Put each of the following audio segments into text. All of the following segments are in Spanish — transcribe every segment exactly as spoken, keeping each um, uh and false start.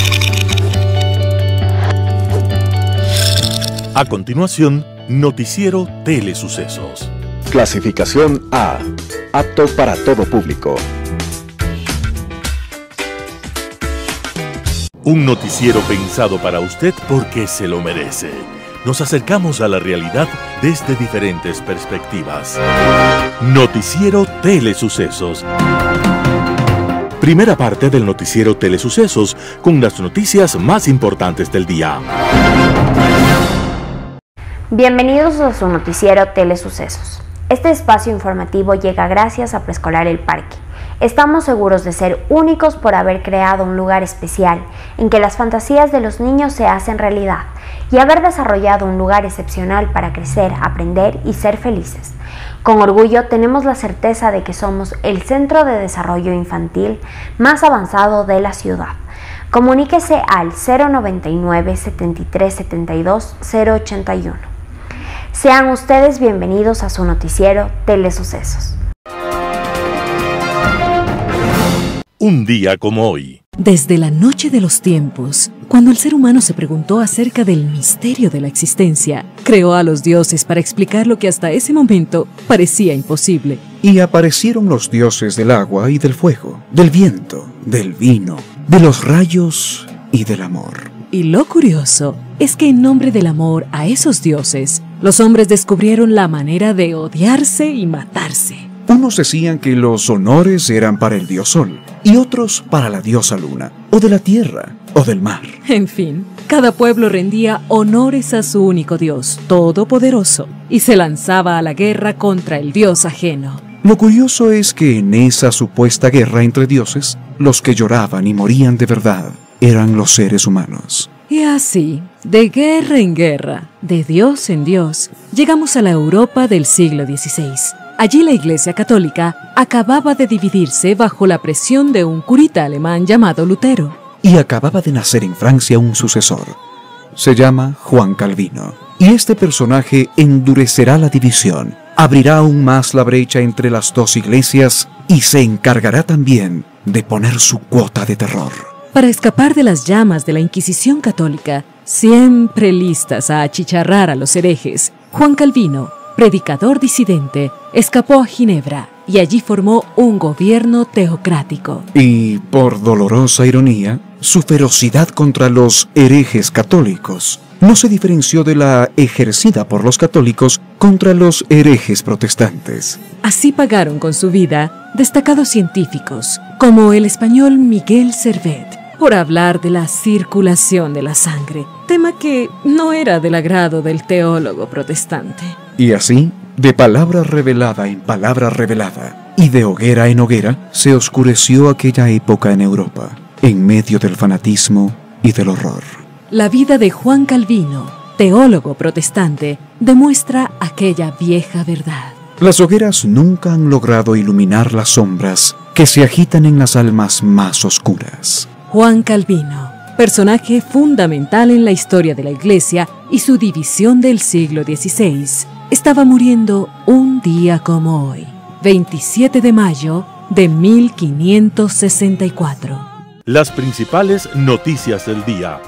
A continuación, Noticiero Telesucesos. Clasificación A. Apto para todo público. Un noticiero pensado para usted porque se lo merece. Nos acercamos a la realidad desde diferentes perspectivas. Noticiero Telesucesos. Primera parte del Noticiero Telesucesos, con las noticias más importantes del día. Bienvenidos a su Noticiero Telesucesos. Este espacio informativo llega gracias a Preescolar El Parque. Estamos seguros de ser únicos por haber creado un lugar especial en que las fantasías de los niños se hacen realidad y haber desarrollado un lugar excepcional para crecer, aprender y ser felices. Con orgullo tenemos la certeza de que somos el centro de desarrollo infantil más avanzado de la ciudad. Comuníquese al cero noventa y nueve, setenta y tres, setenta y dos, cero ochenta y uno. Sean ustedes bienvenidos a su noticiero Telesucesos. Un día como hoy. Desde la noche de los tiempos, cuando el ser humano se preguntó acerca del misterio de la existencia, creó a los dioses para explicar lo que hasta ese momento parecía imposible. Y aparecieron los dioses del agua y del fuego, del viento, del vino, de los rayos y del amor. Y lo curioso es que en nombre del amor a esos dioses, los hombres descubrieron la manera de odiarse y matarse. Unos decían que los honores eran para el dios Sol, y otros para la diosa Luna, o de la tierra, o del mar. En fin, cada pueblo rendía honores a su único dios, todopoderoso, y se lanzaba a la guerra contra el dios ajeno. Lo curioso es que en esa supuesta guerra entre dioses, los que lloraban y morían de verdad eran los seres humanos. Y así, de guerra en guerra, de dios en dios, llegamos a la Europa del siglo dieciséis. Allí la Iglesia Católica acababa de dividirse bajo la presión de un curita alemán llamado Lutero. Y acababa de nacer en Francia un sucesor. Se llama Juan Calvino. Y este personaje endurecerá la división, abrirá aún más la brecha entre las dos iglesias y se encargará también de poner su cuota de terror. Para escapar de las llamas de la Inquisición católica, siempre listas a achicharrar a los herejes, Juan Calvino, predicador disidente, escapó a Ginebra y allí formó un gobierno teocrático. Y, por dolorosa ironía, su ferocidad contra los herejes católicos no se diferenció de la ejercida por los católicos contra los herejes protestantes. Así pagaron con su vida destacados científicos, como el español Miguel Servet, por hablar de la circulación de la sangre, tema que no era del agrado del teólogo protestante. Y así, de palabra revelada en palabra revelada, y de hoguera en hoguera, se oscureció aquella época en Europa, en medio del fanatismo y del horror. La vida de Juan Calvino, teólogo protestante, demuestra aquella vieja verdad. Las hogueras nunca han logrado iluminar las sombras que se agitan en las almas más oscuras. Juan Calvino, personaje fundamental en la historia de la Iglesia y su división del siglo dieciséis, estaba muriendo un día como hoy, veintisiete de mayo de mil quinientos sesenta y cuatro. Las principales noticias del día.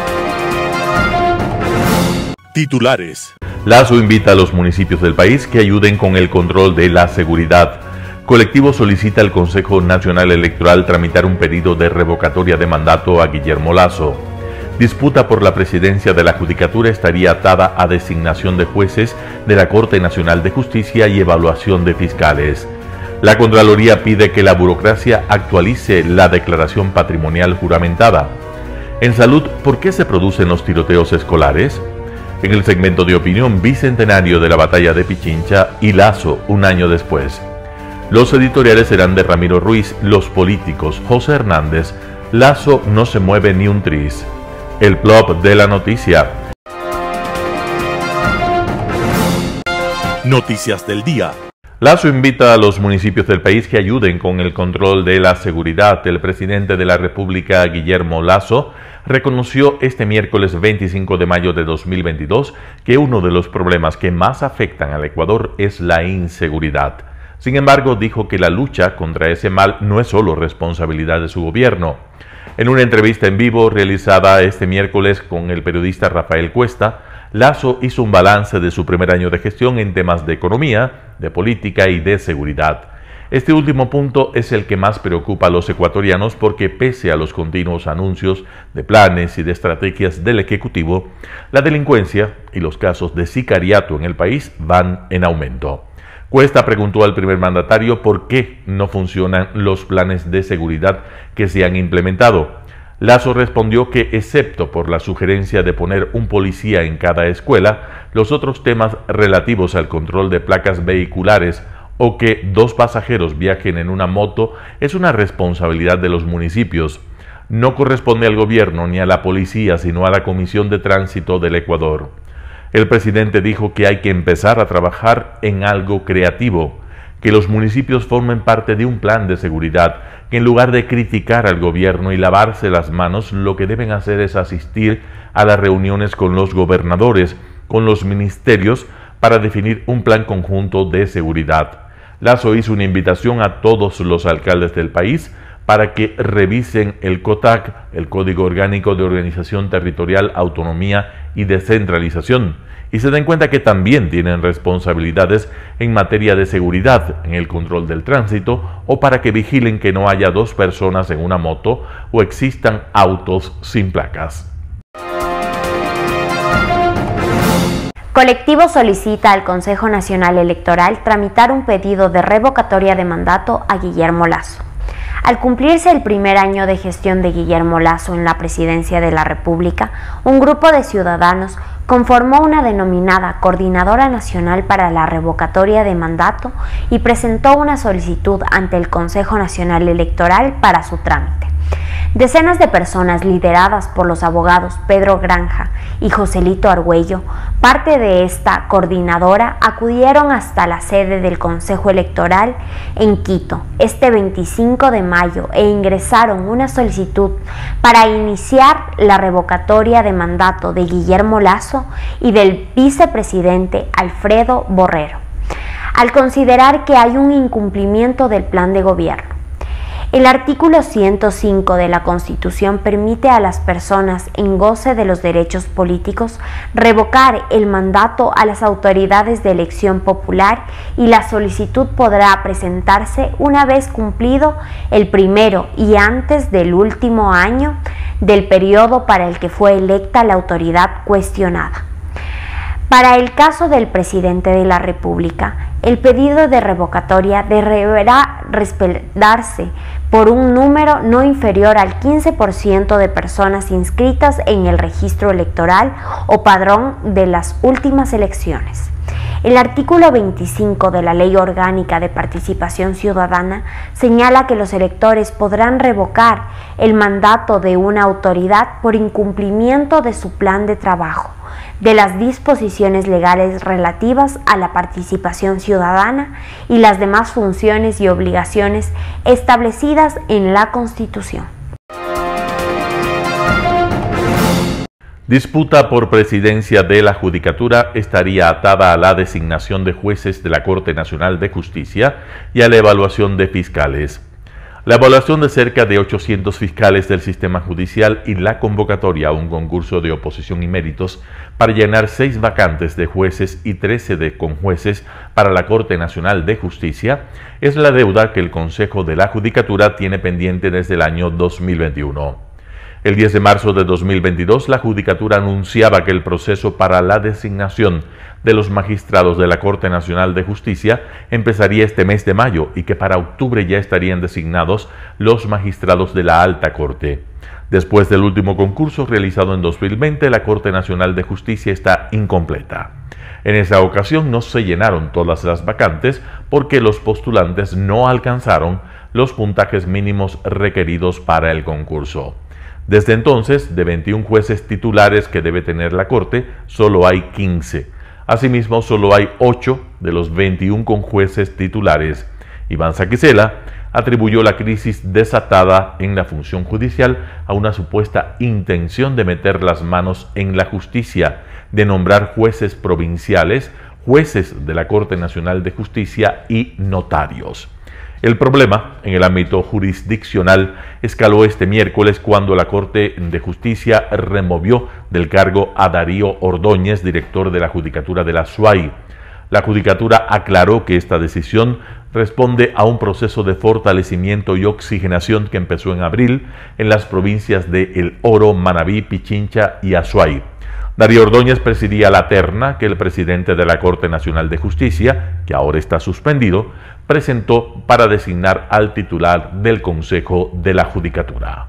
Titulares. Lasso invita a los municipios del país que ayuden con el control de la seguridad. Colectivo solicita al Consejo Nacional Electoral tramitar un pedido de revocatoria de mandato a Guillermo Lasso. Disputa por la presidencia de la Judicatura estaría atada a designación de jueces de la Corte Nacional de Justicia y evaluación de fiscales. La Contraloría pide que la burocracia actualice la declaración patrimonial juramentada. En salud, ¿por qué se producen los tiroteos escolares? En el segmento de opinión, bicentenario de la batalla de Pichincha y Lasso un año después. Los editoriales serán de Ramiro Ruiz, los políticos José Hernández, Lasso no se mueve ni un tris. El plop de la noticia. Noticias del día. Lasso invita a los municipios del país que ayuden con el control de la seguridad. El presidente de la República, Guillermo Lasso, reconoció este miércoles veinticinco de mayo de dos mil veintidós que uno de los problemas que más afectan al Ecuador es la inseguridad. Sin embargo, dijo que la lucha contra ese mal no es solo responsabilidad de su gobierno. En una entrevista en vivo realizada este miércoles con el periodista Rafael Cuesta, Lasso hizo un balance de su primer año de gestión en temas de economía, de política y de seguridad. Este último punto es el que más preocupa a los ecuatorianos porque pese a los continuos anuncios de planes y de estrategias del Ejecutivo, la delincuencia y los casos de sicariato en el país van en aumento. Cuesta preguntó al primer mandatario por qué no funcionan los planes de seguridad que se han implementado. Lasso respondió que, excepto por la sugerencia de poner un policía en cada escuela, los otros temas relativos al control de placas vehiculares o que dos pasajeros viajen en una moto es una responsabilidad de los municipios. No corresponde al gobierno ni a la policía, sino a la Comisión de Tránsito del Ecuador. El presidente dijo que hay que empezar a trabajar en algo creativo, que los municipios formen parte de un plan de seguridad, que en lugar de criticar al gobierno y lavarse las manos, lo que deben hacer es asistir a las reuniones con los gobernadores, con los ministerios, para definir un plan conjunto de seguridad. Lasso hizo una invitación a todos los alcaldes del país para que revisen el COTAC, el Código Orgánico de Organización Territorial, Autonomía y Descentralización, y se den cuenta que también tienen responsabilidades en materia de seguridad, en el control del tránsito, o para que vigilen que no haya dos personas en una moto o existan autos sin placas. Colectivo solicita al Consejo Nacional Electoral tramitar un pedido de revocatoria de mandato a Guillermo Lasso. Al cumplirse el primer año de gestión de Guillermo Lasso en la presidencia de la República, un grupo de ciudadanos conformó una denominada Coordinadora Nacional para la Revocatoria de Mandato y presentó una solicitud ante el Consejo Nacional Electoral para su trámite. Decenas de personas lideradas por los abogados Pedro Granja y Joselito Argüello, parte de esta coordinadora, acudieron hasta la sede del Consejo Electoral en Quito este veinticinco de mayo e ingresaron una solicitud para iniciar la revocatoria de mandato de Guillermo Lasso y del vicepresidente Alfredo Borrero, al considerar que hay un incumplimiento del plan de gobierno. El artículo ciento cinco de la Constitución permite a las personas en goce de los derechos políticos revocar el mandato a las autoridades de elección popular y la solicitud podrá presentarse una vez cumplido el primero y antes del último año del periodo para el que fue electa la autoridad cuestionada. Para el caso del presidente de la República, el pedido de revocatoria deberá respaldarse por un número no inferior al quince por ciento de personas inscritas en el registro electoral o padrón de las últimas elecciones. El artículo veinticinco de la Ley Orgánica de Participación Ciudadana señala que los electores podrán revocar el mandato de una autoridad por incumplimiento de su plan de trabajo, de las disposiciones legales relativas a la participación ciudadana y las demás funciones y obligaciones establecidas en la Constitución. Disputa por presidencia de la Judicatura estaría atada a la designación de jueces de la Corte Nacional de Justicia y a la evaluación de fiscales. La evaluación de cerca de ochocientos fiscales del sistema judicial y la convocatoria a un concurso de oposición y méritos para llenar seis vacantes de jueces y trece de conjueces para la Corte Nacional de Justicia es la deuda que el Consejo de la Judicatura tiene pendiente desde el año dos mil veintiuno. El diez de marzo de dos mil veintidós, la Judicatura anunciaba que el proceso para la designación de los magistrados de la Corte Nacional de Justicia empezaría este mes de mayo y que para octubre ya estarían designados los magistrados de la Alta Corte. Después del último concurso realizado en dos mil veinte, la Corte Nacional de Justicia está incompleta. En esa ocasión no se llenaron todas las vacantes porque los postulantes no alcanzaron los puntajes mínimos requeridos para el concurso. Desde entonces, de veintiún jueces titulares que debe tener la Corte, solo hay quince. Asimismo, solo hay ocho de los veintiún conjueces titulares. Iván Saquicela atribuyó la crisis desatada en la función judicial a una supuesta intención de meter las manos en la justicia, de nombrar jueces provinciales, jueces de la Corte Nacional de Justicia y notarios. El problema en el ámbito jurisdiccional escaló este miércoles cuando la Corte de Justicia removió del cargo a Darío Ordóñez, director de la Judicatura de la SUAY. La Judicatura aclaró que esta decisión responde a un proceso de fortalecimiento y oxigenación que empezó en abril en las provincias de El Oro, Manabí, Pichincha y Azuay. Darío Ordóñez presidía la terna que el presidente de la Corte Nacional de Justicia, que ahora está suspendido, presentó para designar al titular del Consejo de la Judicatura.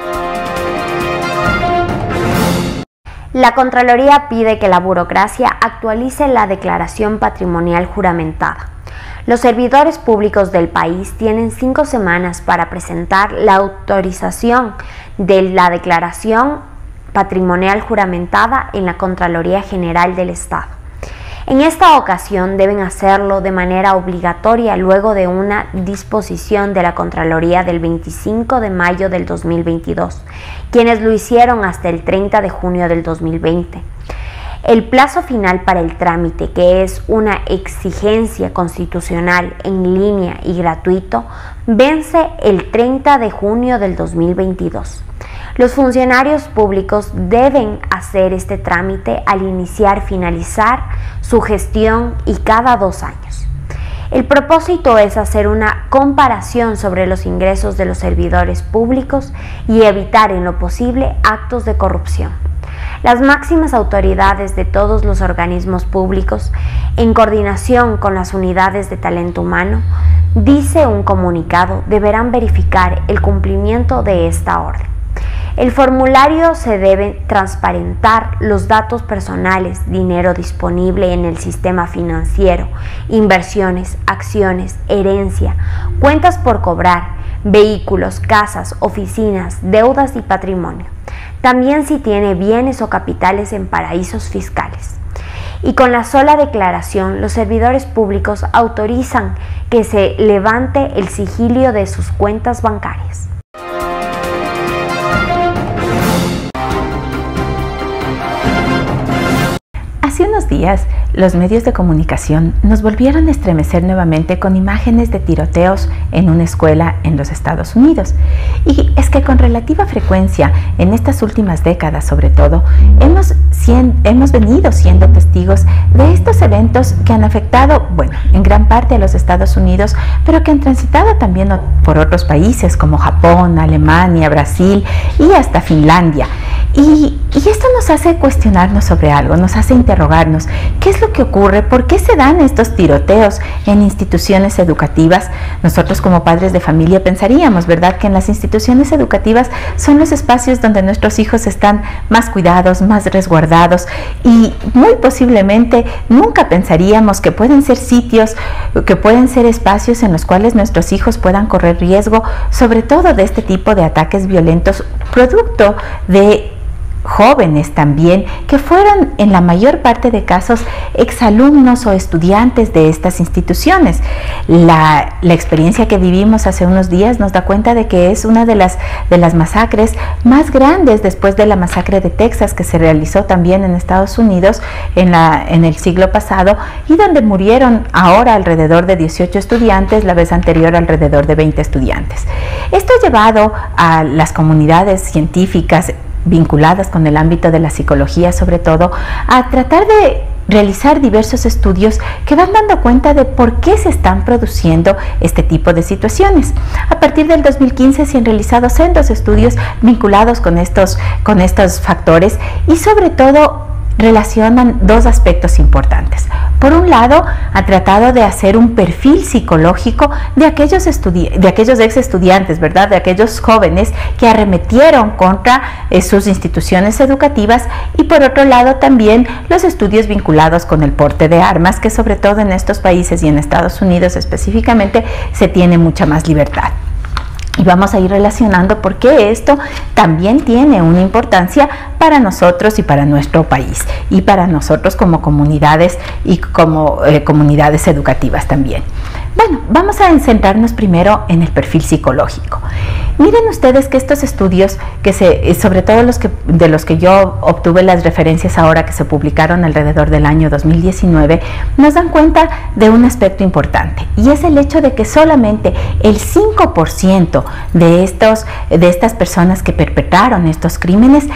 La Contraloría pide que la burocracia actualice la declaración patrimonial juramentada. Los servidores públicos del país tienen cinco semanas para presentar la autorización de la declaración patrimonial juramentada en la Contraloría General del Estado. En esta ocasión deben hacerlo de manera obligatoria luego de una disposición de la Contraloría del veinticinco de mayo del dos mil veintidós, quienes lo hicieron hasta el treinta de junio del dos mil veinte. El plazo final para el trámite, que es una exigencia constitucional en línea y gratuito, vence el treinta de junio del dos mil veintidós. Los funcionarios públicos deben hacer este trámite al iniciar, finalizar su gestión y cada dos años. El propósito es hacer una comparación sobre los ingresos de los servidores públicos y evitar en lo posible actos de corrupción. Las máximas autoridades de todos los organismos públicos, en coordinación con las unidades de talento humano, dice un comunicado, deberán verificar el cumplimiento de esta orden. El formulario se debe transparentar los datos personales, dinero disponible en el sistema financiero, inversiones, acciones, herencia, cuentas por cobrar, vehículos, casas, oficinas, deudas y patrimonio. También si tiene bienes o capitales en paraísos fiscales. Y con la sola declaración, los servidores públicos autorizan que se levante el sigilio de sus cuentas bancarias. Hace unos días, los medios de comunicación nos volvieron a estremecer nuevamente con imágenes de tiroteos en una escuela en los Estados Unidos. Y es que con relativa frecuencia, en estas últimas décadas sobre todo, hemos, hemos venido siendo testigos de estos eventos que han afectado, bueno, en gran parte a los Estados Unidos, pero que han transitado también por otros países como Japón, Alemania, Brasil y hasta Finlandia. Y, y esto nos hace cuestionarnos sobre algo, nos hace interrogarnos qué es lo que ocurre, por qué se dan estos tiroteos en instituciones educativas. Nosotros como padres de familia pensaríamos, ¿verdad?, que en las instituciones educativas son los espacios donde nuestros hijos están más cuidados, más resguardados, y muy posiblemente nunca pensaríamos que pueden ser sitios, que pueden ser espacios en los cuales nuestros hijos puedan correr riesgo, sobre todo de este tipo de ataques violentos, producto de jóvenes también que fueron en la mayor parte de casos exalumnos o estudiantes de estas instituciones. La, la experiencia que vivimos hace unos días nos da cuenta de que es una de las, de las masacres más grandes después de la masacre de Texas, que se realizó también en Estados Unidos en, la, en el siglo pasado, y donde murieron ahora alrededor de dieciocho estudiantes, la vez anterior alrededor de veinte estudiantes. Esto ha llevado a las comunidades científicas vinculadas con el ámbito de la psicología, sobre todo, a tratar de realizar diversos estudios que van dando cuenta de por qué se están produciendo este tipo de situaciones. A partir del dos mil quince se han realizado sendos estudios vinculados con estos, con estos factores, y sobre todo relacionan dos aspectos importantes. Por un lado, ha tratado de hacer un perfil psicológico de aquellos, de aquellos ex estudiantes, ¿verdad?, de aquellos jóvenes que arremetieron contra eh, sus instituciones educativas, y por otro lado también los estudios vinculados con el porte de armas, que sobre todo en estos países y en Estados Unidos específicamente se tiene mucha más libertad. Y vamos a ir relacionando por qué esto también tiene una importancia para nosotros y para nuestro país, y para nosotros como comunidades y como eh, comunidades educativas también. Bueno, vamos a centrarnos primero en el perfil psicológico. Miren ustedes que estos estudios, que se, sobre todo los que, de los que yo obtuve las referencias ahora, que se publicaron alrededor del año dos mil diecinueve, nos dan cuenta de un aspecto importante, y es el hecho de que solamente el cinco por ciento de, estos, de estas personas que perpetraron estos crímenes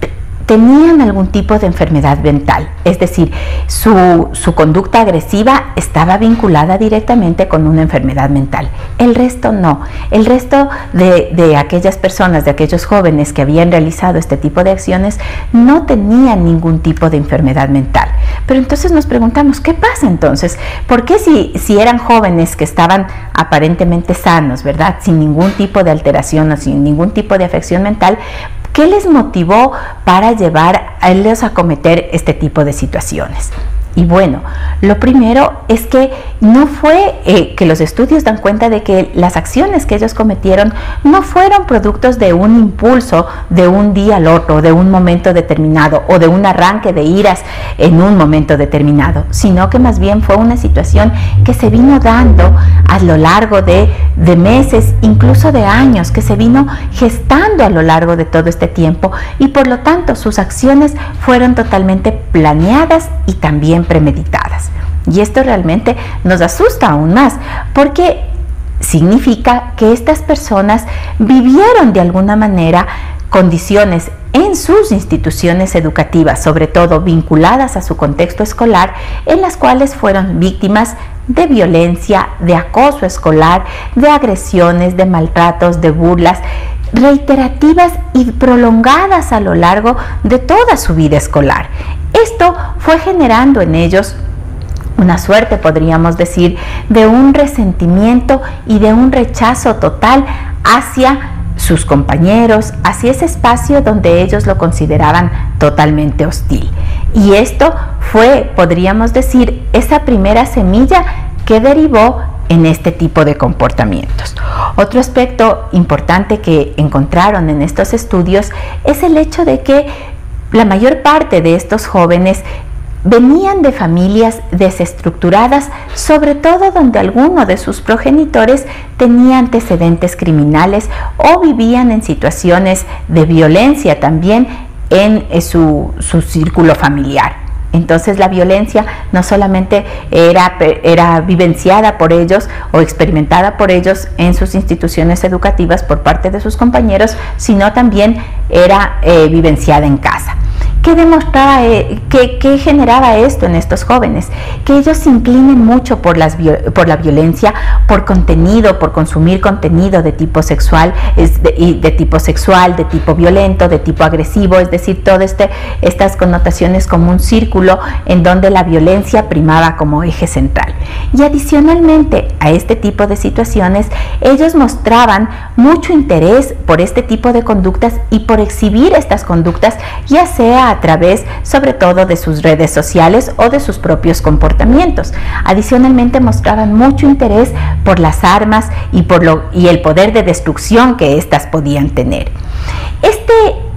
tenían algún tipo de enfermedad mental, es decir, su, su conducta agresiva estaba vinculada directamente con una enfermedad mental. El resto no. El resto de, de aquellas personas, de aquellos jóvenes que habían realizado este tipo de acciones, no tenían ningún tipo de enfermedad mental. Pero entonces nos preguntamos, ¿qué pasa entonces? ¿Por qué si, si eran jóvenes que estaban aparentemente sanos, ¿verdad?, sin ningún tipo de alteración o sin ningún tipo de afección mental, ¿qué les motivó para llevar a ellos a cometer este tipo de situaciones? Y bueno, lo primero es que no fue eh, que los estudios dan cuenta de que las acciones que ellos cometieron no fueron productos de un impulso de un día al otro, de un momento determinado o de un arranque de iras en un momento determinado, sino que más bien fue una situación que se vino dando a lo largo de, de meses, incluso de años, que se vino gestando a lo largo de todo este tiempo, y por lo tanto sus acciones fueron totalmente planeadas y también premeditadas. Y esto realmente nos asusta aún más, porque significa que estas personas vivieron de alguna manera condiciones en sus instituciones educativas, sobre todo vinculadas a su contexto escolar, en las cuales fueron víctimas de violencia, de acoso escolar, de agresiones, de maltratos, de burlas reiterativas y prolongadas a lo largo de toda su vida escolar. Esto fue generando en ellos una suerte, podríamos decir, de un resentimiento y de un rechazo total hacia sus compañeros, hacia ese espacio donde ellos lo consideraban totalmente hostil. Y esto fue, podríamos decir, esa primera semilla que derivó en este tipo de comportamientos. Otro aspecto importante que encontraron en estos estudios es el hecho de que la mayor parte de estos jóvenes venían de familias desestructuradas, sobre todo donde alguno de sus progenitores tenía antecedentes criminales o vivían en situaciones de violencia también en su, su círculo familiar. Entonces la violencia no solamente era, era vivenciada por ellos o experimentada por ellos en sus instituciones educativas por parte de sus compañeros, sino también era eh, vivenciada en casa. ¿Qué demostraba, eh, qué, qué generaba esto en estos jóvenes? Que ellos se inclinen mucho por, las, por la violencia, por contenido, por consumir contenido de tipo sexual, es de, y de tipo sexual, de tipo violento, de tipo agresivo, es decir, todas este, estas connotaciones como un círculo en donde la violencia primaba como eje central. Y adicionalmente a este tipo de situaciones, ellos mostraban mucho interés por este tipo de conductas y por exhibir estas conductas, ya sea a través sobre todo de sus redes sociales o de sus propios comportamientos. Adicionalmente mostraban mucho interés por las armas y, por lo, y el poder de destrucción que éstas podían tener. Este,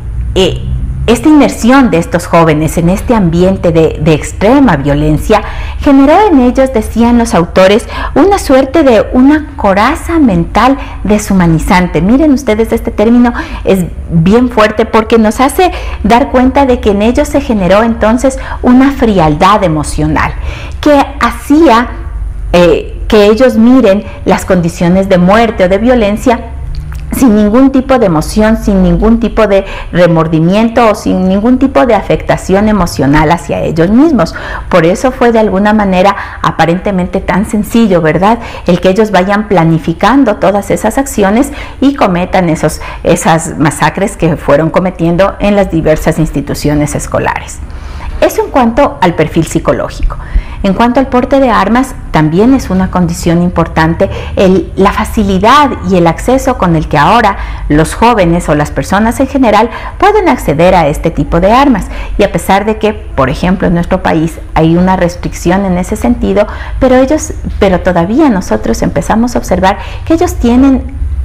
eh, esta inmersión de estos jóvenes en este ambiente de, de extrema violencia generó en ellos, decían los autores, una suerte de una coraza mental deshumanizante. Miren ustedes, este término es bien fuerte porque nos hace dar cuenta de que en ellos se generó entonces una frialdad emocional que hacía eh, que ellos miren las condiciones de muerte o de violencia sin ningún tipo de emoción, sin ningún tipo de remordimiento o sin ningún tipo de afectación emocional hacia ellos mismos. Por eso fue de alguna manera aparentemente tan sencillo, ¿verdad?, el que ellos vayan planificando todas esas acciones y cometan esos, esas masacres que fueron cometiendo en las diversas instituciones escolares. Eso en cuanto al perfil psicológico. En cuanto al porte de armas, también es una condición importante el, la facilidad y el acceso con el que ahora los jóvenes o las personas en general pueden acceder a este tipo de armas. Y a pesar de que, por ejemplo, en nuestro país hay una restricción en ese sentido, pero ellos, pero todavía nosotros empezamos a observar que ellos tienen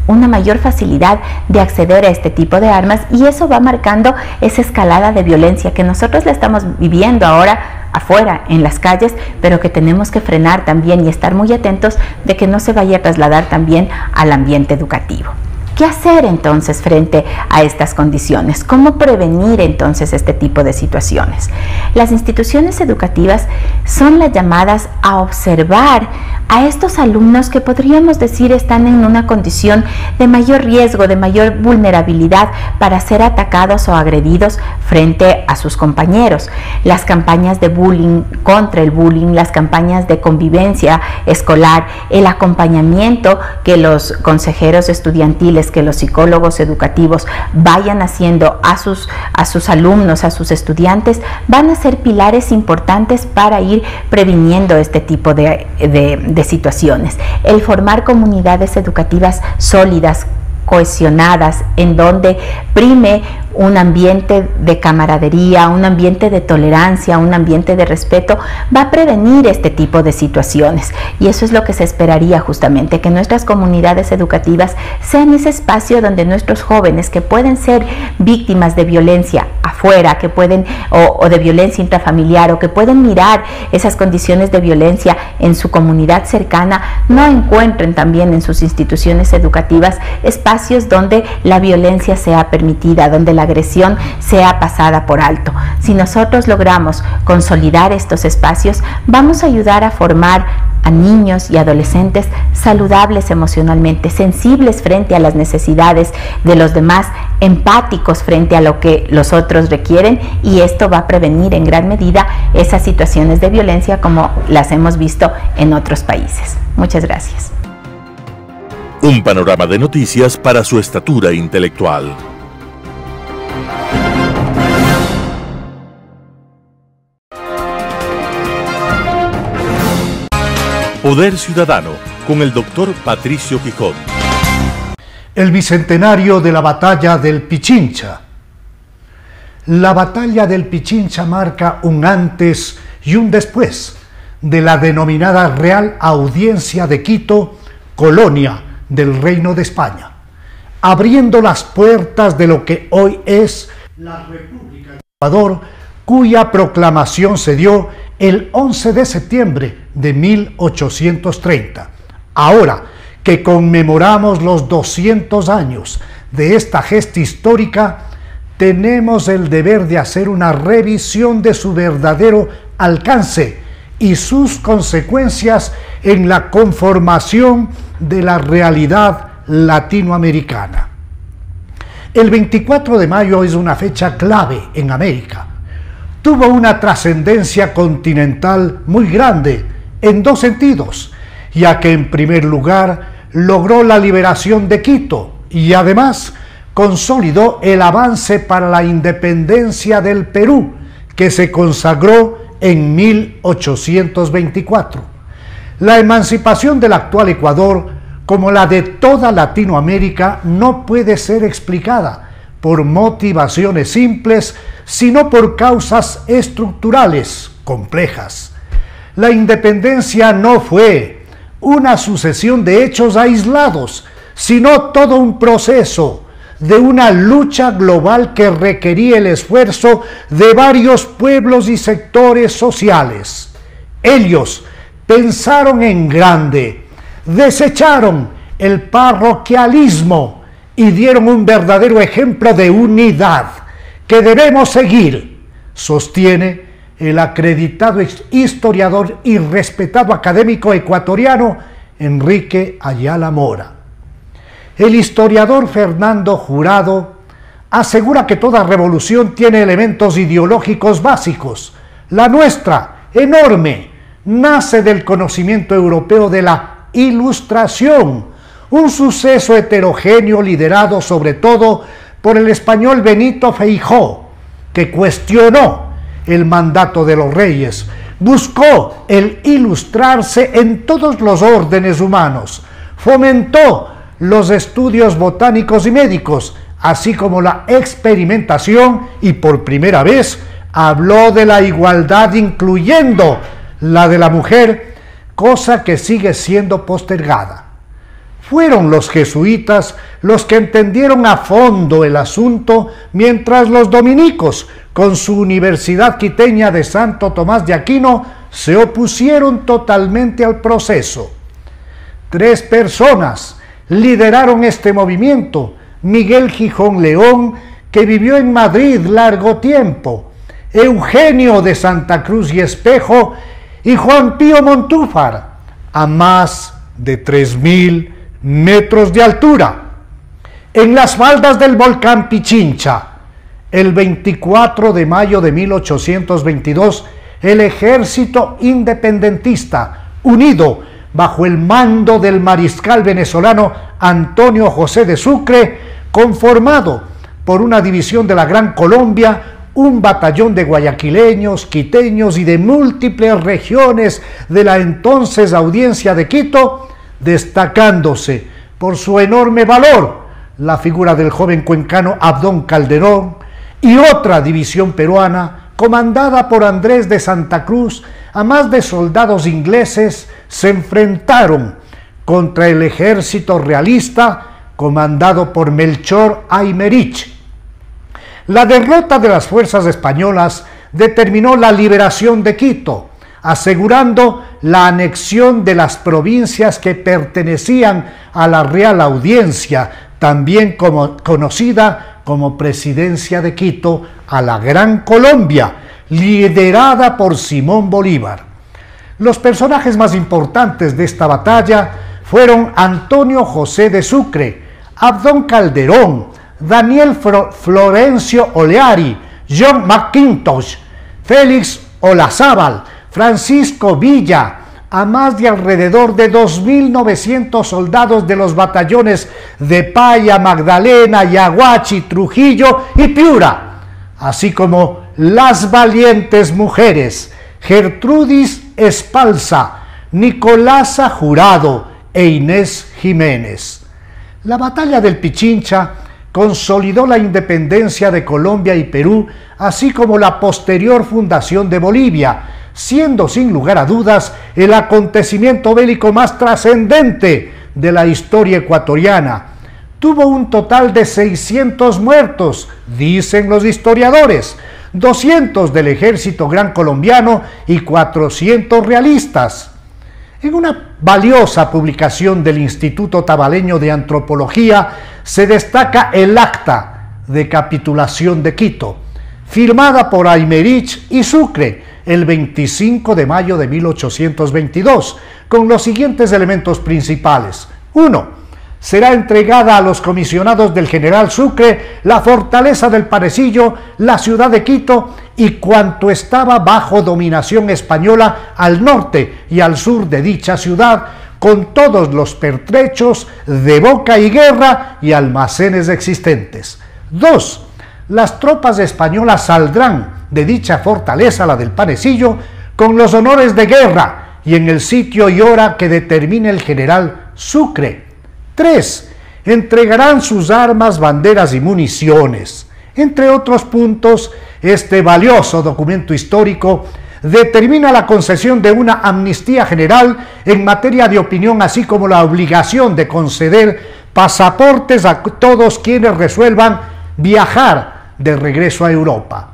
una mayor facilidad de acceder a este tipo de armas, y eso va marcando esa escalada de violencia que nosotros la estamos viviendo ahora afuera, en las calles, pero que tenemos que frenar también y estar muy atentos de que no se vaya a trasladar también al ambiente educativo. ¿Qué hacer entonces frente a estas condiciones? ¿Cómo prevenir entonces este tipo de situaciones? Las instituciones educativas son las llamadas a observar a estos alumnos que podríamos decir están en una condición de mayor riesgo, de mayor vulnerabilidad para ser atacados o agredidos frente a sus compañeros. Las campañas de bullying, contra el bullying, las campañas de convivencia escolar, el acompañamiento que los consejeros estudiantiles, que los psicólogos educativos vayan haciendo a sus, a sus alumnos, a sus estudiantes, van a ser pilares importantes para ir previniendo este tipo de, de, de situaciones. El formar comunidades educativas sólidas, cohesionadas, en donde prime un ambiente de camaradería, un ambiente de tolerancia, un ambiente de respeto, va a prevenir este tipo de situaciones. Y eso es lo que se esperaría justamente, que nuestras comunidades educativas sean ese espacio donde nuestros jóvenes que pueden ser víctimas de violencia afuera, que pueden, o, o de violencia intrafamiliar, o que pueden mirar esas condiciones de violencia en su comunidad cercana, no encuentren también en sus instituciones educativas espacios donde la violencia sea permitida, donde la agresión sea pasada por alto. Si nosotros logramos consolidar estos espacios, vamos a ayudar a formar a niños y adolescentes saludables emocionalmente, sensibles frente a las necesidades de los demás, empáticos frente a lo que los otros requieren, y esto va a prevenir en gran medida esas situaciones de violencia como las hemos visto en otros países. Muchas gracias. Un panorama de noticias para su estatura intelectual. Poder Ciudadano, con el doctor Patricio Quijón. El bicentenario de la batalla del Pichincha. La batalla del Pichincha marca un antes y un después de la denominada Real Audiencia de Quito, colonia del Reino de España, abriendo las puertas de lo que hoy es la República del Ecuador, cuya proclamación se dio el once de septiembre de mil ochocientos treinta. Ahora que conmemoramos los doscientos años de esta gesta histórica, tenemos el deber de hacer una revisión de su verdadero alcance y sus consecuencias en la conformación de la realidad latinoamericana. El veinticuatro de mayo es una fecha clave en América. Tuvo una trascendencia continental muy grande en dos sentidos, ya que en primer lugar logró la liberación de Quito y además consolidó el avance para la independencia del Perú, que se consagró en mil ochocientos veinticuatro. La emancipación del actual Ecuador, como la de toda Latinoamérica, no puede ser explicada por motivaciones simples, sino por causas estructurales complejas. La independencia no fue una sucesión de hechos aislados, sino todo un proceso de una lucha global que requería el esfuerzo de varios pueblos y sectores sociales. Ellos pensaron en grande, desecharon el parroquialismo y dieron un verdadero ejemplo de unidad que debemos seguir, sostiene el acreditado historiador y respetado académico ecuatoriano Enrique Ayala Mora. El historiador Fernando Jurado asegura que toda revolución tiene elementos ideológicos básicos. La nuestra, enorme, nace del conocimiento europeo de la Ilustración, un suceso heterogéneo liderado sobre todo por el español Benito Feijóo, que cuestionó el mandato de los reyes, buscó el ilustrarse en todos los órdenes humanos, fomentó los estudios botánicos y médicos, así como la experimentación, y por primera vez habló de la igualdad, incluyendo la de la mujer, cosa que sigue siendo postergada. Fueron los jesuitas los que entendieron a fondo el asunto, mientras los dominicos, con su Universidad Quiteña de Santo Tomás de Aquino, se opusieron totalmente al proceso. Tres personas lideraron este movimiento: Miguel Gijón León, que vivió en Madrid largo tiempo, Eugenio de Santa Cruz y Espejo y Juan Pío Montúfar, a más de tres mil metros de altura. En las faldas del volcán Pichincha, el veinticuatro de mayo de mil ochocientos veintidós, el ejército independentista, unido bajo el mando del mariscal venezolano Antonio José de Sucre, conformado por una división de la Gran Colombia, un batallón de guayaquileños, quiteños y de múltiples regiones de la entonces Audiencia de Quito, destacándose por su enorme valor la figura del joven cuencano Abdón Calderón, y otra división peruana comandada por Andrés de Santa Cruz, a más de soldados ingleses, se enfrentaron contra el ejército realista comandado por Melchor Aymerich. La derrota de las fuerzas españolas determinó la liberación de Quito, asegurando la anexión de las provincias que pertenecían a la Real Audiencia, también como, conocida como Presidencia de Quito, a la Gran Colombia, liderada por Simón Bolívar. Los personajes más importantes de esta batalla fueron Antonio José de Sucre, Abdón Calderón, Daniel Florencio Oleari, John McIntosh, Félix Olazábal, Francisco Villa, a más de alrededor de dos mil novecientos soldados de los batallones de Paya, Magdalena, Yaguachi, Trujillo y Piura, así como las valientes mujeres Gertrudis Espalza, Nicolasa Jurado e Inés Jiménez. La batalla del Pichincha consolidó la independencia de Colombia y Perú, así como la posterior fundación de Bolivia, siendo sin lugar a dudas el acontecimiento bélico más trascendente de la historia ecuatoriana. Tuvo un total de seiscientos muertos, dicen los historiadores, doscientos del ejército gran colombiano y cuatrocientos realistas. En una valiosa publicación del Instituto Tabaleño de Antropología se destaca el acta de capitulación de Quito, firmada por Aymerich y Sucre el veinticinco de mayo de mil ochocientos veintidós, con los siguientes elementos principales. uno. Será entregada a los comisionados del general Sucre la fortaleza del Panecillo, la ciudad de Quito y cuanto estaba bajo dominación española al norte y al sur de dicha ciudad, con todos los pertrechos de boca y guerra y almacenes existentes. dos. Las tropas españolas saldrán de dicha fortaleza, la del Panecillo, con los honores de guerra y en el sitio y hora que determine el general Sucre. tres. Entregarán sus armas, banderas y municiones. Entre otros puntos, este valioso documento histórico determina la concesión de una amnistía general en materia de opinión, así como la obligación de conceder pasaportes a todos quienes resuelvan viajar de regreso a Europa.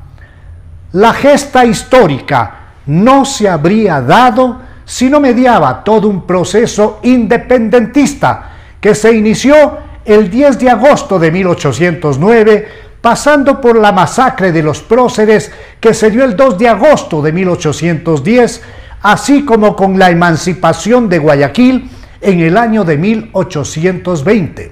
La gesta histórica no se habría dado si no mediaba todo un proceso independentista que se inició el diez de agosto de mil ochocientos nueve, pasando por la masacre de los próceres que se dio el dos de agosto de mil ochocientos diez, así como con la emancipación de Guayaquil en el año de mil ochocientos veinte.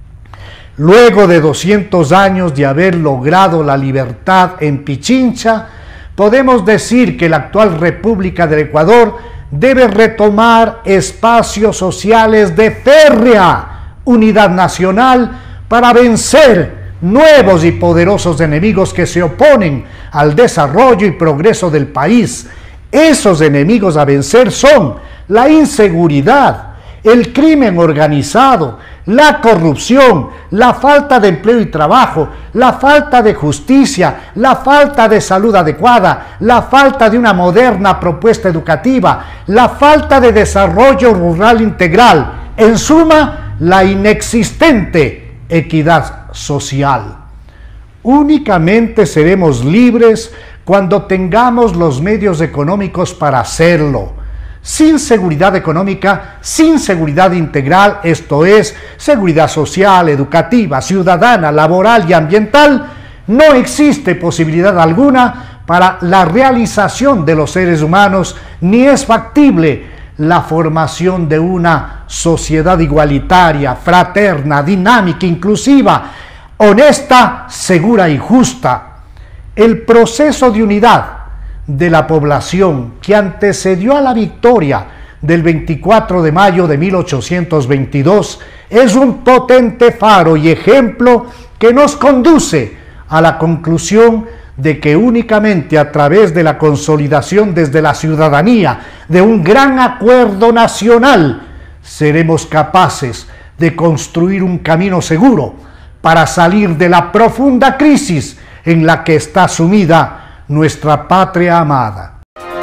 Luego de doscientos años de haber logrado la libertad en Pichincha, podemos decir que la actual República del Ecuador debe retomar espacios sociales de férrea unidad nacional para vencer nuevos y poderosos enemigos que se oponen al desarrollo y progreso del país. Esos enemigos a vencer son la inseguridad, el crimen organizado, la corrupción, la falta de empleo y trabajo, la falta de justicia, la falta de salud adecuada, la falta de una moderna propuesta educativa, la falta de desarrollo rural integral. En suma, la inexistente equidad social. Únicamente seremos libres cuando tengamos los medios económicos para hacerlo. Sin seguridad económica, sin seguridad integral, esto es, seguridad social, educativa, ciudadana, laboral y ambiental, no existe posibilidad alguna para la realización de los seres humanos, ni es factible la formación de una sociedad igualitaria, fraterna, dinámica, inclusiva, honesta, segura y justa. El proceso de unidad de la población que antecedió a la victoria del veinticuatro de mayo de mil ochocientos veintidós es un potente faro y ejemplo que nos conduce a la conclusión de que únicamente a través de la consolidación desde la ciudadanía de un gran acuerdo nacional seremos capaces de construir un camino seguro para salir de la profunda crisis en la que está sumida nuestra patria amada.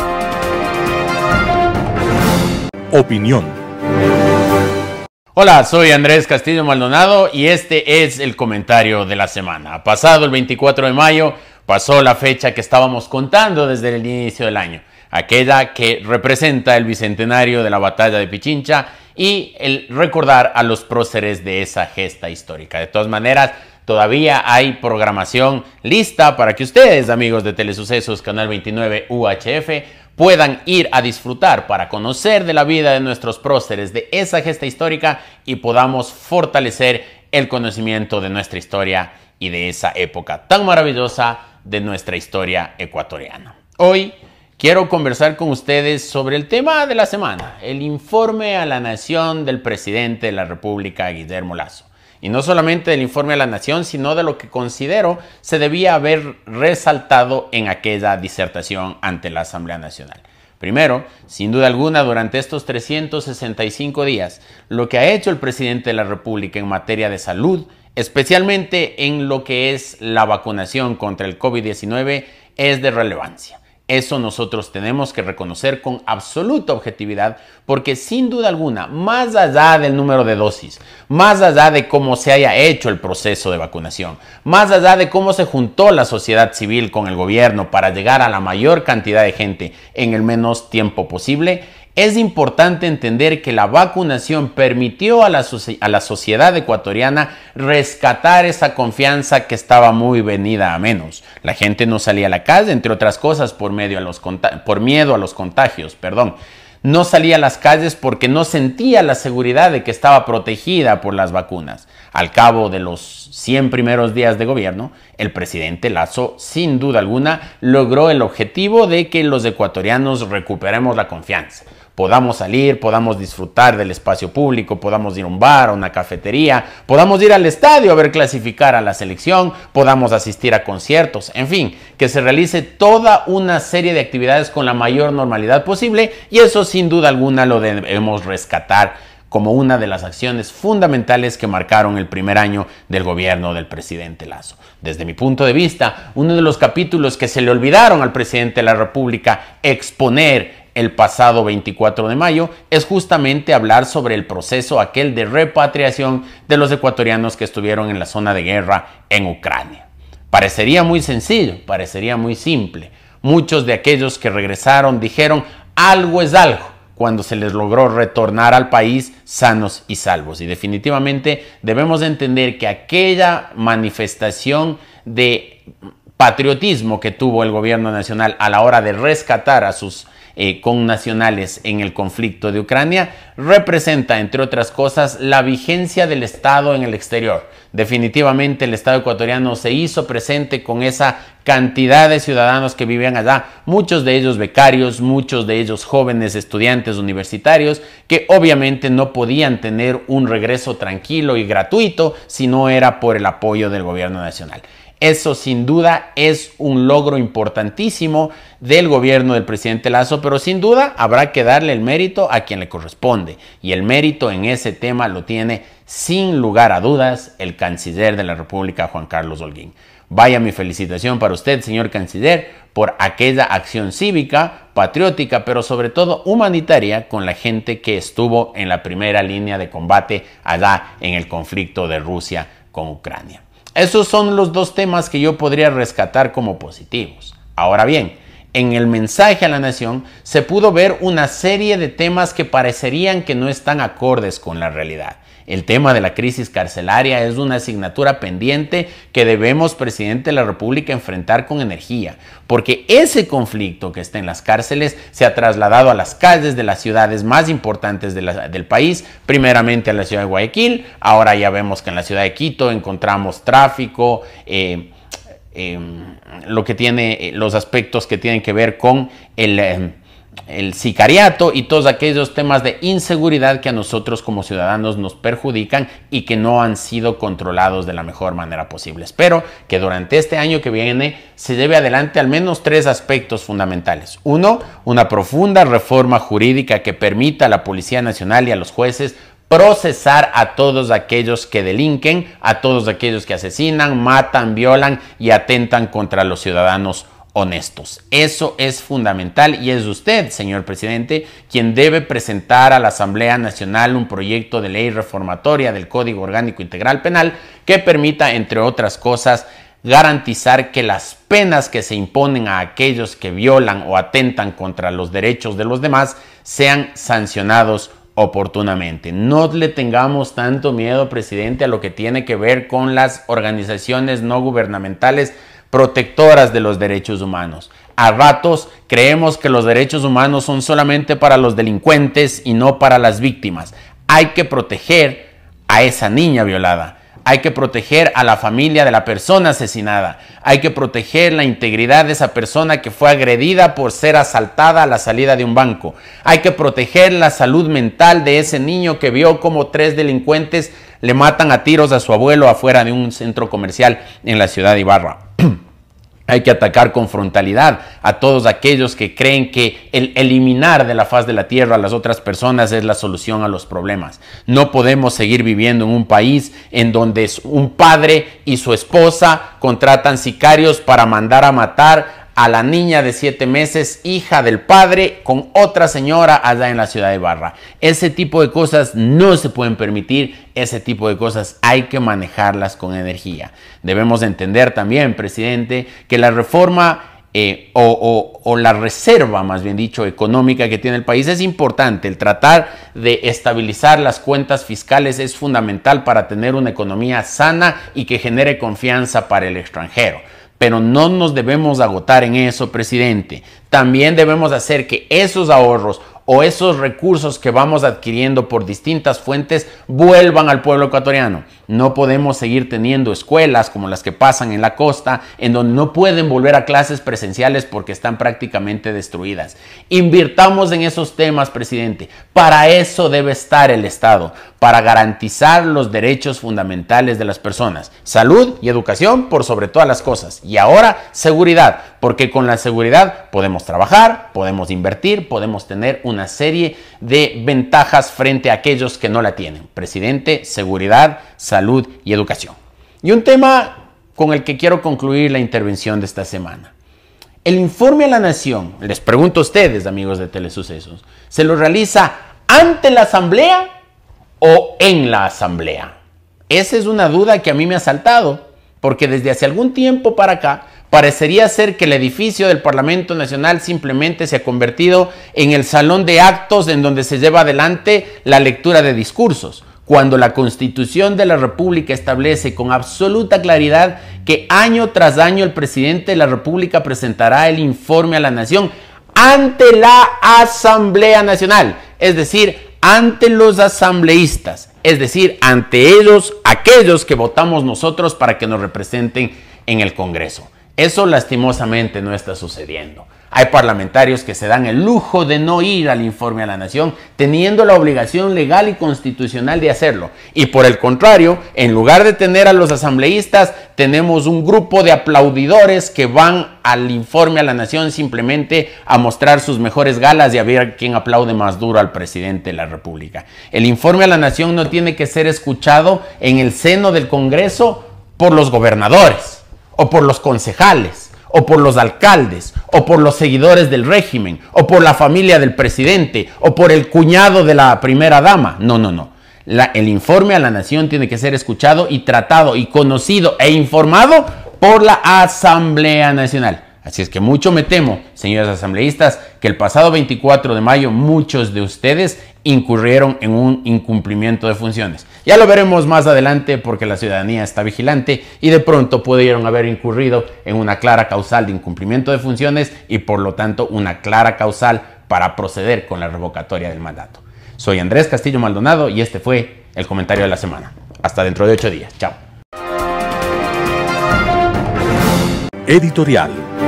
Opinión. Hola, soy Andrés Castillo Maldonado y este es el comentario de la semana. Pasado el veinticuatro de mayo, pasó la fecha que estábamos contando desde el inicio del año, aquella que representa el bicentenario de la batalla de Pichincha y el recordar a los próceres de esa gesta histórica. De todas maneras, todavía hay programación lista para que ustedes, amigos de Telesucesos Canal veintinueve U H F, puedan ir a disfrutar para conocer de la vida de nuestros próceres de esa gesta histórica y podamos fortalecer el conocimiento de nuestra historia y de esa época tan maravillosa de nuestra historia ecuatoriana. Hoy quiero conversar con ustedes sobre el tema de la semana, el informe a la nación del presidente de la República, Guillermo Lasso. Y no solamente del informe a la nación, sino de lo que considero se debía haber resaltado en aquella disertación ante la Asamblea Nacional. Primero, sin duda alguna, durante estos trescientos sesenta y cinco días, lo que ha hecho el presidente de la República en materia de salud, especialmente en lo que es la vacunación contra el COVID diecinueve, es de relevancia. Eso nosotros tenemos que reconocer con absoluta objetividad porque sin duda alguna, más allá del número de dosis, más allá de cómo se haya hecho el proceso de vacunación, más allá de cómo se juntó la sociedad civil con el gobierno para llegar a la mayor cantidad de gente en el menos tiempo posible, es importante entender que la vacunación permitió a la, a la sociedad ecuatoriana rescatar esa confianza que estaba muy venida a menos. La gente no salía a la calle, entre otras cosas, por, medio a los por miedo a los contagios, perdón. No salía a las calles porque no sentía la seguridad de que estaba protegida por las vacunas. Al cabo de los cien primeros días de gobierno, el presidente Lasso, sin duda alguna, logró el objetivo de que los ecuatorianos recuperemos la confianza. Podamos salir, podamos disfrutar del espacio público, podamos ir a un bar, a una cafetería, podamos ir al estadio a ver clasificar a la selección, podamos asistir a conciertos, en fin, que se realice toda una serie de actividades con la mayor normalidad posible y eso sin duda alguna lo debemos rescatar como una de las acciones fundamentales que marcaron el primer año del gobierno del presidente Lasso. Desde mi punto de vista, uno de los capítulos que se le olvidaron al presidente de la República exponer el pasado veinticuatro de mayo es justamente hablar sobre el proceso aquel de repatriación de los ecuatorianos que estuvieron en la zona de guerra en Ucrania. Parecería muy sencillo, parecería muy simple. Muchos de aquellos que regresaron dijeron algo es algo cuando se les logró retornar al país sanos y salvos. Y definitivamente debemos entender que aquella manifestación de patriotismo que tuvo el gobierno nacional a la hora de rescatar a sus Eh, connacionales en el conflicto de Ucrania, representa, entre otras cosas, la vigencia del Estado en el exterior. Definitivamente el Estado ecuatoriano se hizo presente con esa cantidad de ciudadanos que vivían allá, muchos de ellos becarios, muchos de ellos jóvenes estudiantes universitarios, que obviamente no podían tener un regreso tranquilo y gratuito si no era por el apoyo del gobierno nacional. Eso sin duda es un logro importantísimo del gobierno del presidente Lasso, pero sin duda habrá que darle el mérito a quien le corresponde. Y el mérito en ese tema lo tiene sin lugar a dudas el canciller de la República, Juan Carlos Holguín. Vaya mi felicitación para usted, señor canciller, por aquella acción cívica, patriótica, pero sobre todo humanitaria con la gente que estuvo en la primera línea de combate allá en el conflicto de Rusia con Ucrania. Esos son los dos temas que yo podría rescatar como positivos. Ahora bien, en el mensaje a la nación se pudo ver una serie de temas que parecerían que no están acordes con la realidad. El tema de la crisis carcelaria es una asignatura pendiente que debemos, presidente de la República, enfrentar con energía, porque ese conflicto que está en las cárceles se ha trasladado a las calles de las ciudades más importantes de la, del país, primeramente a la ciudad de Guayaquil. Ahora ya vemos que en la ciudad de Quito encontramos tráfico, eh, eh, lo que tiene, los aspectos que tienen que ver con el... Eh, el sicariato y todos aquellos temas de inseguridad que a nosotros como ciudadanos nos perjudican y que no han sido controlados de la mejor manera posible. Espero que durante este año que viene se lleve adelante al menos tres aspectos fundamentales. Uno, una profunda reforma jurídica que permita a la Policía Nacional y a los jueces procesar a todos aquellos que delinquen, a todos aquellos que asesinan, matan, violan y atentan contra los ciudadanos honestos. Eso es fundamental y es usted, señor presidente, quien debe presentar a la Asamblea Nacional un proyecto de ley reformatoria del Código Orgánico Integral Penal que permita, entre otras cosas, garantizar que las penas que se imponen a aquellos que violan o atentan contra los derechos de los demás sean sancionados oportunamente. No le tengamos tanto miedo, presidente, a lo que tiene que ver con las organizaciones no gubernamentales protectoras de los derechos humanos. A ratos creemos que los derechos humanos son solamente para los delincuentes y no para las víctimas. Hay que proteger a esa niña violada. Hay que proteger a la familia de la persona asesinada. Hay que proteger la integridad de esa persona que fue agredida por ser asaltada a la salida de un banco. Hay que proteger la salud mental de ese niño que vio como tres delincuentes le matan a tiros a su abuelo afuera de un centro comercial en la ciudad de Ibarra. Hay que atacar con frontalidad a todos aquellos que creen que el eliminar de la faz de la tierra a las otras personas es la solución a los problemas. No podemos seguir viviendo en un país en donde un padre y su esposa contratan sicarios para mandar a matar a la niña de siete meses, hija del padre, con otra señora allá en la ciudad de Ibarra. Ese tipo de cosas no se pueden permitir, ese tipo de cosas hay que manejarlas con energía. Debemos entender también, presidente, que la reforma eh, o, o, o la reserva, más bien dicho, económica que tiene el país es importante. El tratar de estabilizar las cuentas fiscales es fundamental para tener una economía sana y que genere confianza para el extranjero. Pero no nos debemos agotar en eso, presidente. También debemos hacer que esos ahorros o esos recursos que vamos adquiriendo por distintas fuentes vuelvan al pueblo ecuatoriano. No podemos seguir teniendo escuelas como las que pasan en la costa, en donde no pueden volver a clases presenciales porque están prácticamente destruidas. Invirtamos en esos temas, presidente. Para eso debe estar el Estado, para garantizar los derechos fundamentales de las personas. Salud y educación por sobre todas las cosas. Y ahora, seguridad, porque con la seguridad podemos trabajar, podemos invertir, podemos tener una serie de ventajas frente a aquellos que no la tienen. Presidente, seguridad, salud y educación. Y un tema con el que quiero concluir la intervención de esta semana. El informe a la Nación, les pregunto a ustedes, amigos de Telesucesos, ¿se lo realiza ante la Asamblea o en la Asamblea? Esa es una duda que a mí me ha saltado, porque desde hace algún tiempo para acá parecería ser que el edificio del Parlamento Nacional simplemente se ha convertido en el salón de actos en donde se lleva adelante la lectura de discursos, cuando la Constitución de la República establece con absoluta claridad que año tras año el presidente de la República presentará el informe a la Nación ante la Asamblea Nacional, es decir, ante los asambleístas, es decir, ante ellos, aquellos que votamos nosotros para que nos representen en el Congreso. Eso lastimosamente no está sucediendo. Hay parlamentarios que se dan el lujo de no ir al informe a la Nación, teniendo la obligación legal y constitucional de hacerlo. Y por el contrario, en lugar de tener a los asambleístas, tenemos un grupo de aplaudidores que van al informe a la Nación simplemente a mostrar sus mejores galas y a ver quién aplaude más duro al presidente de la República. El informe a la Nación no tiene que ser escuchado en el seno del Congreso por los gobernadores, o por los concejales, o por los alcaldes, o por los seguidores del régimen, o por la familia del presidente, o por el cuñado de la primera dama. No, no, no. La, el informe a la nación tiene que ser escuchado y tratado y conocido e informado por la Asamblea Nacional. Así es que mucho me temo, señores asambleístas, que el pasado veinticuatro de mayo muchos de ustedes incurrieron en un incumplimiento de funciones. Ya lo veremos más adelante porque la ciudadanía está vigilante y de pronto pudieron haber incurrido en una clara causal de incumplimiento de funciones y por lo tanto una clara causal para proceder con la revocatoria del mandato. Soy Andrés Castillo Maldonado y este fue el comentario de la semana. Hasta dentro de ocho días. Chao. Editorial.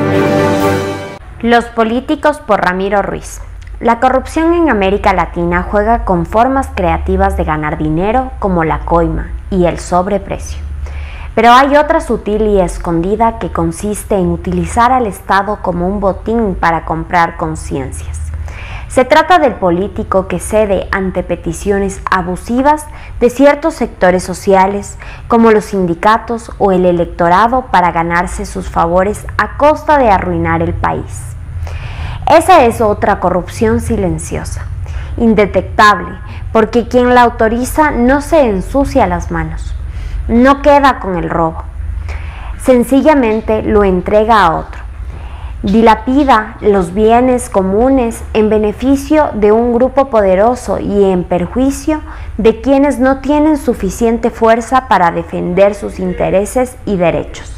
Los políticos por Ramiro Ruiz. La corrupción en América Latina juega con formas creativas de ganar dinero como la coima y el sobreprecio. Pero hay otra sutil y escondida que consiste en utilizar al Estado como un botín para comprar conciencias. Se trata del político que cede ante peticiones abusivas de ciertos sectores sociales, como los sindicatos o el electorado, para ganarse sus favores a costa de arruinar el país. Esa es otra corrupción silenciosa, indetectable, porque quien la autoriza no se ensucia las manos, no queda con el robo, sencillamente lo entrega a otro. Dilapida los bienes comunes en beneficio de un grupo poderoso y en perjuicio de quienes no tienen suficiente fuerza para defender sus intereses y derechos.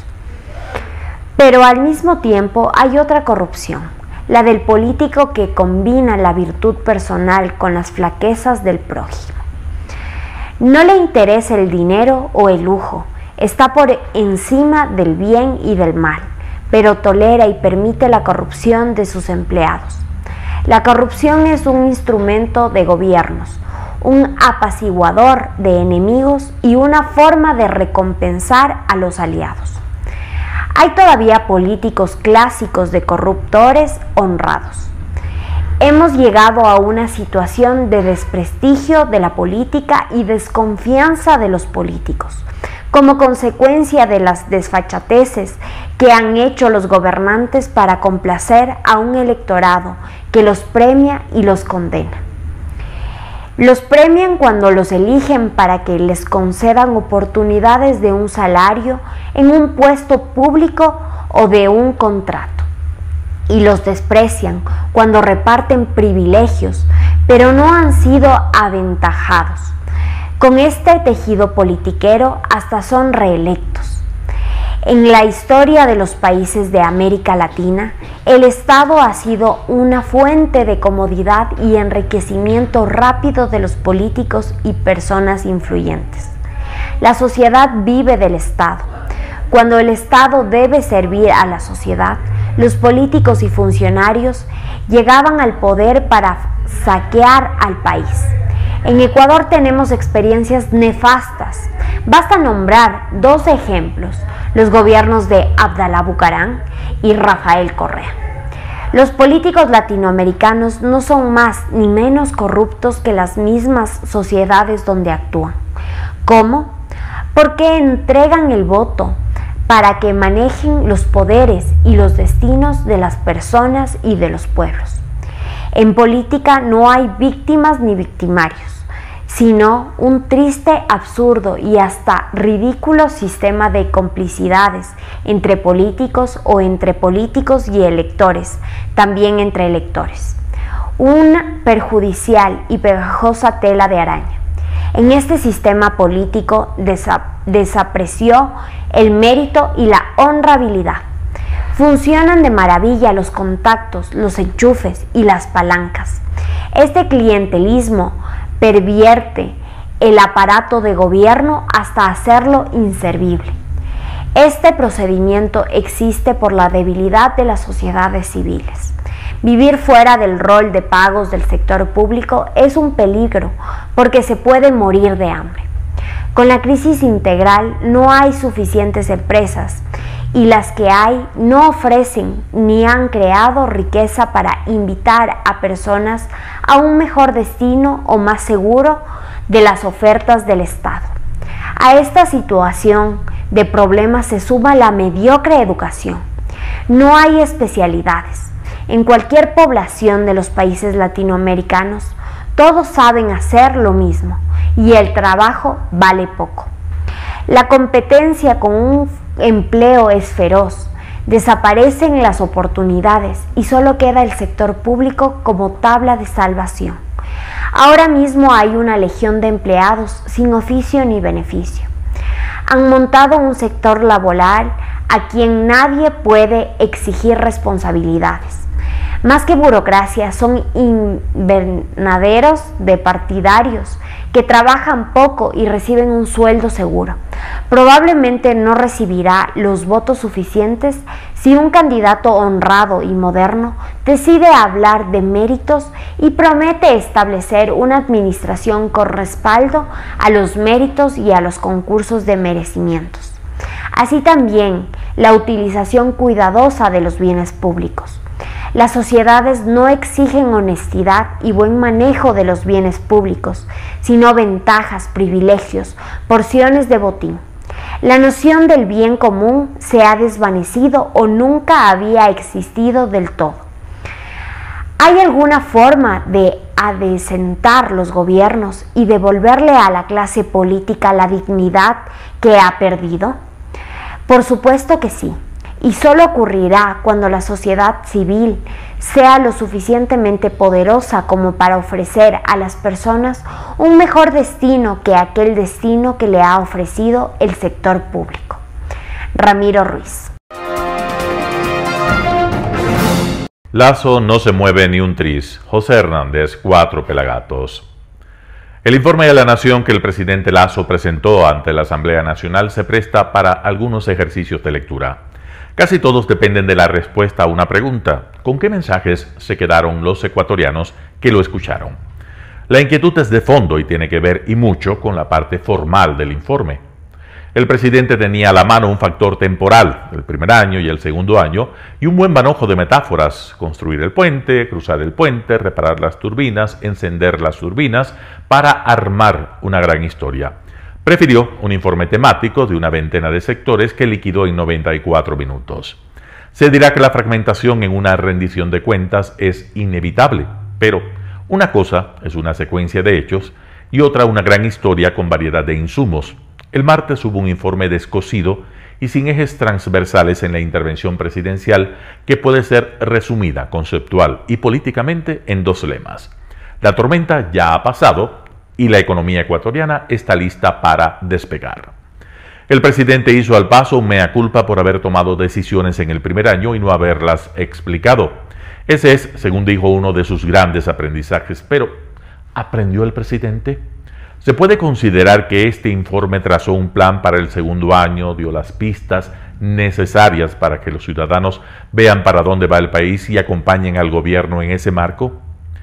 Pero al mismo tiempo hay otra corrupción, la del político que combina la virtud personal con las flaquezas del prójimo. No le interesa el dinero o el lujo, está por encima del bien y del mal, pero tolera y permite la corrupción de sus empleados. La corrupción es un instrumento de gobiernos, un apaciguador de enemigos y una forma de recompensar a los aliados. Hay todavía políticos clásicos de corruptores honrados. Hemos llegado a una situación de desprestigio de la política y desconfianza de los políticos, como consecuencia de las desfachateces que han hecho los gobernantes para complacer a un electorado que los premia y los condena. Los premian cuando los eligen para que les concedan oportunidades de un salario en un puesto público o de un contrato. Y los desprecian cuando reparten privilegios, pero no han sido aventajados. Con este tejido politiquero hasta son reelectos. En la historia de los países de América Latina, el Estado ha sido una fuente de comodidad y enriquecimiento rápido de los políticos y personas influyentes. La sociedad vive del Estado. Cuando el Estado debe servir a la sociedad, los políticos y funcionarios llegaban al poder para saquear al país. En Ecuador tenemos experiencias nefastas. Basta nombrar dos ejemplos, los gobiernos de Abdalá Bucaram y Rafael Correa. Los políticos latinoamericanos no son más ni menos corruptos que las mismas sociedades donde actúan. ¿Cómo? Porque entregan el voto para que manejen los poderes y los destinos de las personas y de los pueblos. En política no hay víctimas ni victimarios, sino un triste, absurdo y hasta ridículo sistema de complicidades entre políticos o entre políticos y electores, también entre electores. Una perjudicial y pegajosa tela de araña. En este sistema político desa- desapreció el mérito y la honrabilidad. Funcionan de maravilla los contactos, los enchufes y las palancas. Este clientelismo pervierte el aparato de gobierno hasta hacerlo inservible. Este procedimiento existe por la debilidad de las sociedades civiles. Vivir fuera del rol de pagos del sector público es un peligro porque se puede morir de hambre. Con la crisis integral no hay suficientes empresas y las que hay no ofrecen ni han creado riqueza para invitar a personas a un mejor destino o más seguro de las ofertas del Estado. A esta situación de problemas se suma la mediocre educación. No hay especialidades. En cualquier población de los países latinoamericanos, todos saben hacer lo mismo y el trabajo vale poco. La competencia con un empleo es feroz, desaparecen las oportunidades y solo queda el sector público como tabla de salvación. Ahora mismo hay una legión de empleados sin oficio ni beneficio. Han montado un sector laboral a quien nadie puede exigir responsabilidades. Más que burocracia, son invernaderos de partidarios que trabajan poco y reciben un sueldo seguro. Probablemente no recibirá los votos suficientes si un candidato honrado y moderno decide hablar de méritos y promete establecer una administración con respaldo a los méritos y a los concursos de merecimientos. Así también la utilización cuidadosa de los bienes públicos. Las sociedades no exigen honestidad y buen manejo de los bienes públicos, sino ventajas, privilegios, porciones de botín. La noción del bien común se ha desvanecido o nunca había existido del todo. ¿Hay alguna forma de adecentar los gobiernos y devolverle a la clase política la dignidad que ha perdido? Por supuesto que sí. Y solo ocurrirá cuando la sociedad civil sea lo suficientemente poderosa como para ofrecer a las personas un mejor destino que aquel destino que le ha ofrecido el sector público. Ramiro Ruiz. Lazo no se mueve ni un tris. José Hernández, Cuatro Pelagatos. El informe de la Nación que el presidente Lazo presentó ante la Asamblea Nacional se presta para algunos ejercicios de lectura. Casi todos dependen de la respuesta a una pregunta: ¿con qué mensajes se quedaron los ecuatorianos que lo escucharon? La inquietud es de fondo y tiene que ver y mucho con la parte formal del informe. El presidente tenía a la mano un factor temporal, el primer año y el segundo año, y un buen manojo de metáforas: construir el puente, cruzar el puente, reparar las turbinas, encender las turbinas, para armar una gran historia. Prefirió un informe temático de una veintena de sectores que liquidó en noventa y cuatro minutos. Se dirá que la fragmentación en una rendición de cuentas es inevitable, pero una cosa es una secuencia de hechos y otra una gran historia con variedad de insumos. El martes hubo un informe descosido y sin ejes transversales en la intervención presidencial que puede ser resumida conceptual y políticamente en dos lemas. La tormenta ya ha pasado y la economía ecuatoriana está lista para despegar. El presidente hizo al paso un mea culpa por haber tomado decisiones en el primer año y no haberlas explicado. Ese es, según dijo, uno de sus grandes aprendizajes. Pero, ¿aprendió el presidente? ¿Se puede considerar que este informe trazó un plan para el segundo año, dio las pistas necesarias para que los ciudadanos vean para dónde va el país y acompañen al gobierno en ese marco?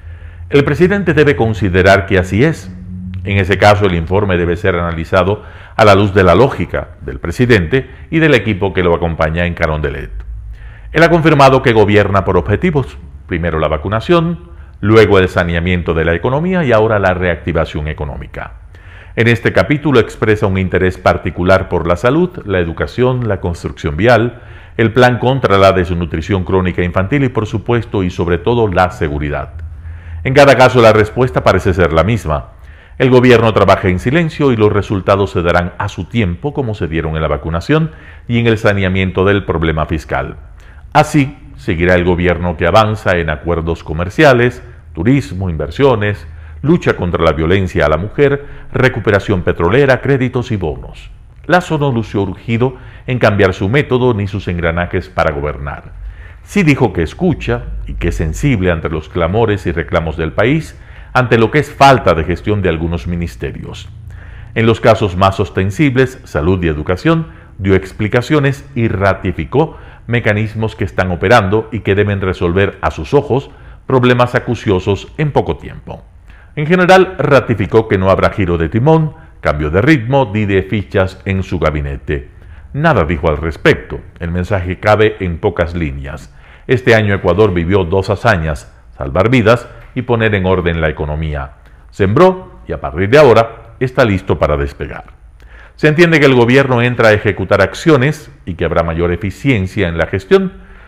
El presidente debe considerar que así es. En ese caso, el informe debe ser analizado a la luz de la lógica del presidente y del equipo que lo acompaña en Carondelet. Él ha confirmado que gobierna por objetivos: primero la vacunación, luego el saneamiento de la economía y ahora la reactivación económica. En este capítulo expresa un interés particular por la salud, la educación, la construcción vial, el plan contra la desnutrición crónica infantil y, por supuesto y sobre todo, la seguridad. En cada caso, la respuesta parece ser la misma. El gobierno trabaja en silencio y los resultados se darán a su tiempo, como se dieron en la vacunación y en el saneamiento del problema fiscal. Así, seguirá el gobierno que avanza en acuerdos comerciales, turismo, inversiones, lucha contra la violencia a la mujer, recuperación petrolera, créditos y bonos. Lazo no lució urgido en cambiar su método ni sus engranajes para gobernar. Sí dijo que escucha y que es sensible ante los clamores y reclamos del país, ante lo que es falta de gestión de algunos ministerios. En los casos más ostensibles, salud y educación, dio explicaciones y ratificó mecanismos que están operando y que deben resolver a sus ojos problemas acuciosos en poco tiempo. En general, ratificó que no habrá giro de timón, cambio de ritmo ni de fichas en su gabinete. Nada dijo al respecto. El mensaje cabe en pocas líneas. Este año Ecuador vivió dos hazañas: salvar vidas y poner en orden la economía. Sembró y a partir de ahora está listo para despegar. Se entiende que el gobierno entra a ejecutar acciones y que habrá mayor eficiencia en la gestión,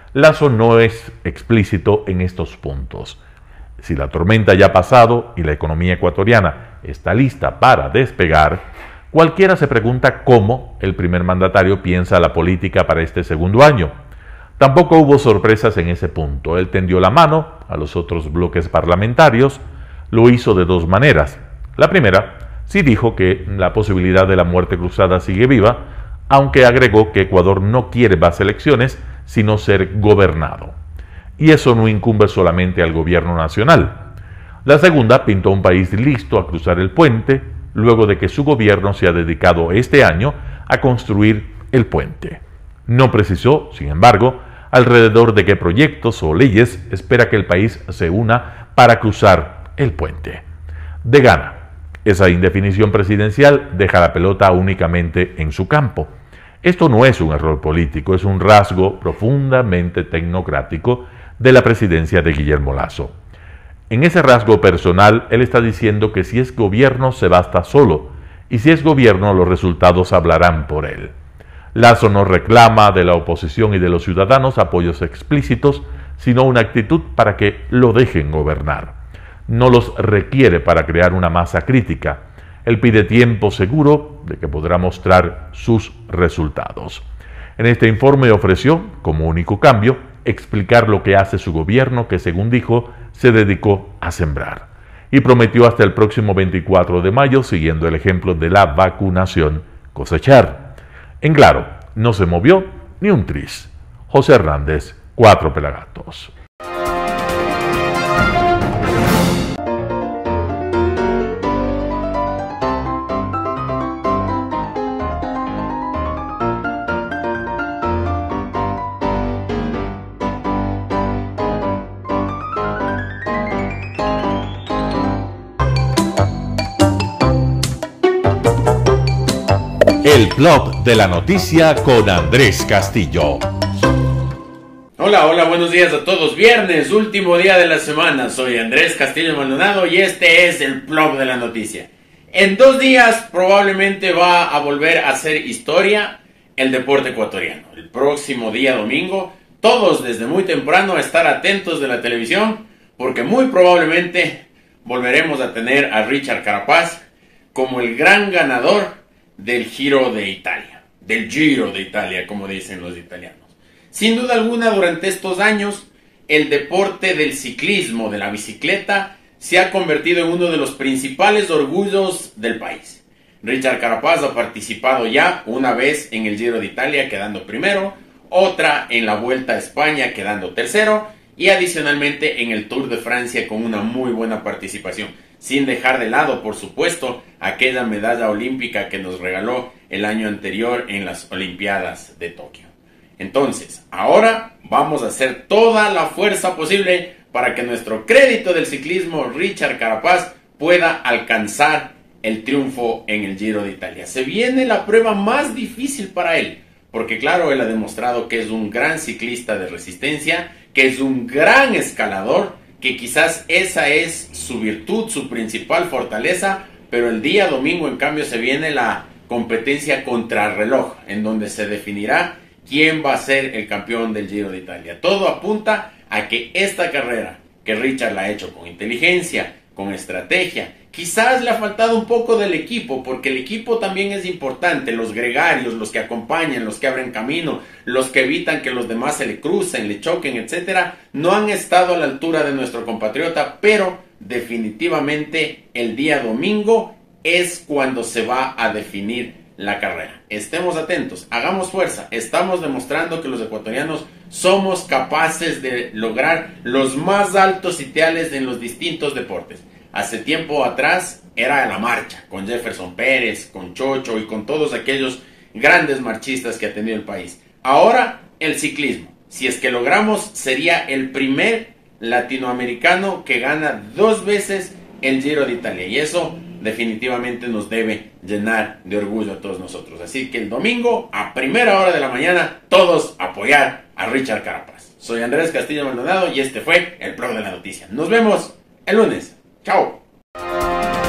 Lasso no es explícito en estos puntos. Si la tormenta ya ha pasado y la economía ecuatoriana está lista para despegar, cualquiera se pregunta cómo el primer mandatario piensa la política para este segundo año. Tampoco hubo sorpresas en ese punto. Él tendió la mano a los otros bloques parlamentarios. Lo hizo de dos maneras. La primera, sí dijo que la posibilidad de la muerte cruzada sigue viva, aunque agregó que Ecuador no quiere más elecciones, sino ser gobernado. Y eso no incumbe solamente al gobierno nacional. La segunda pintó un país listo a cruzar el puente, luego de que su gobierno se ha dedicado este año a construir el puente. No precisó, sin embargo, alrededor de qué proyectos o leyes espera que el país se una para cruzar el puente. De gana, esa indefinición presidencial deja la pelota únicamente en su campo. Esto no es un error político, es un rasgo profundamente tecnocrático de la presidencia de Guillermo Lasso. En ese rasgo personal, él está diciendo que si es gobierno se basta solo, y si es gobierno los resultados hablarán por él. Lasso no reclama de la oposición y de los ciudadanos apoyos explícitos, sino una actitud para que lo dejen gobernar. No los requiere para crear una masa crítica. Él pide tiempo seguro de que podrá mostrar sus resultados. En este informe ofreció, como único cambio, explicar lo que hace su gobierno que, según dijo, se dedicó a sembrar. Y prometió hasta el próximo veinticuatro de mayo, siguiendo el ejemplo de la vacunación, cosechar. En claro, no se movió ni un tris. José Hernández, Cuatro Pelagatos. El blog de la noticia con Andrés Castillo. Hola, hola, buenos días a todos. Viernes, último día de la semana. Soy Andrés Castillo Maldonado y este es el blog de la noticia. En dos días probablemente va a volver a hacer historia el deporte ecuatoriano. El próximo día domingo, todos desde muy temprano a estar atentos de la televisión, porque muy probablemente volveremos a tener a Richard Carapaz como el gran ganador del Giro de Italia, del Giro de Italia, como dicen los italianos. Sin duda alguna, durante estos años, el deporte del ciclismo, de la bicicleta, se ha convertido en uno de los principales orgullos del país. Richard Carapaz ha participado ya una vez en el Giro de Italia, quedando primero, otra en la Vuelta a España, quedando tercero, y adicionalmente en el Tour de Francia con una muy buena participación. Sin dejar de lado, por supuesto, aquella medalla olímpica que nos regaló el año anterior en las Olimpiadas de Tokio. Entonces, ahora vamos a hacer toda la fuerza posible para que nuestro crédito del ciclismo, Richard Carapaz, pueda alcanzar el triunfo en el Giro de Italia. Se viene la prueba más difícil para él, porque claro, él ha demostrado que es un gran ciclista de resistencia, que es un gran escalador, que quizás esa es su virtud, su principal fortaleza, pero el día domingo en cambio se viene la competencia contrarreloj, en donde se definirá quién va a ser el campeón del Giro de Italia. Todo apunta a que esta carrera, que Richard la ha hecho con inteligencia, con estrategia, quizás le ha faltado un poco del equipo, porque el equipo también es importante, los gregarios, los que acompañan, los que abren camino, los que evitan que los demás se le crucen, le choquen, etcétera, no han estado a la altura de nuestro compatriota, pero definitivamente el día domingo es cuando se va a definir la carrera. Estemos atentos, hagamos fuerza, estamos demostrando que los ecuatorianos somos capaces de lograr los más altos ideales en los distintos deportes. Hace tiempo atrás era la marcha, con Jefferson Pérez, con Chocho y con todos aquellos grandes marchistas que ha tenido el país. Ahora el ciclismo. Si es que logramos, sería el primer latinoamericano que gana dos veces el Giro de Italia. Y eso definitivamente nos debe llenar de orgullo a todos nosotros. Así que el domingo, a primera hora de la mañana, todos apoyar a Richard Carapaz. Soy Andrés Castillo Maldonado y este fue el blog de la noticia. Nos vemos el lunes. ¡Chao!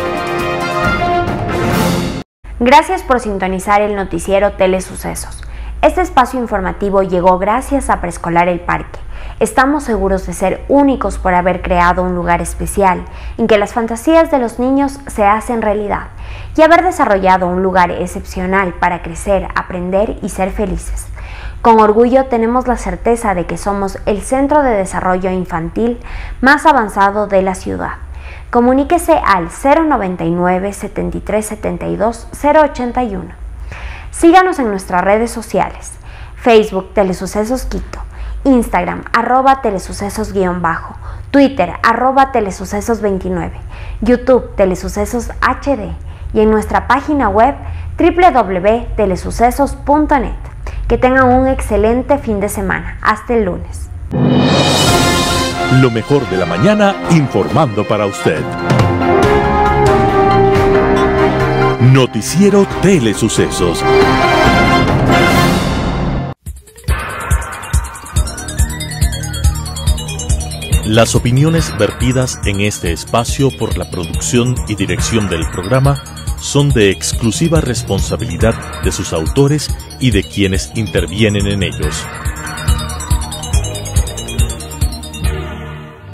Gracias por sintonizar el noticiero Telesucesos. Este espacio informativo llegó gracias a Preescolar El Parque. Estamos seguros de ser únicos por haber creado un lugar especial en que las fantasías de los niños se hacen realidad y haber desarrollado un lugar excepcional para crecer, aprender y ser felices. Con orgullo tenemos la certeza de que somos el centro de desarrollo infantil más avanzado de la ciudad. Comuníquese al cero noventa y nueve, setenta y tres setenta y dos, cero ochenta y uno. Síganos en nuestras redes sociales: Facebook Telesucesos Quito, Instagram arroba telesucesos guión bajo, Twitter arroba telesucesos veintinueve, YouTube Telesucesos H D y en nuestra página web doble u doble u doble u punto telesucesos punto net. Que tengan un excelente fin de semana. Hasta el lunes. Lo mejor de la mañana informando para usted. Noticiero Telesucesos. Las opiniones vertidas en este espacio por la producción y dirección del programa son de exclusiva responsabilidad de sus autores y de quienes intervienen en ellos.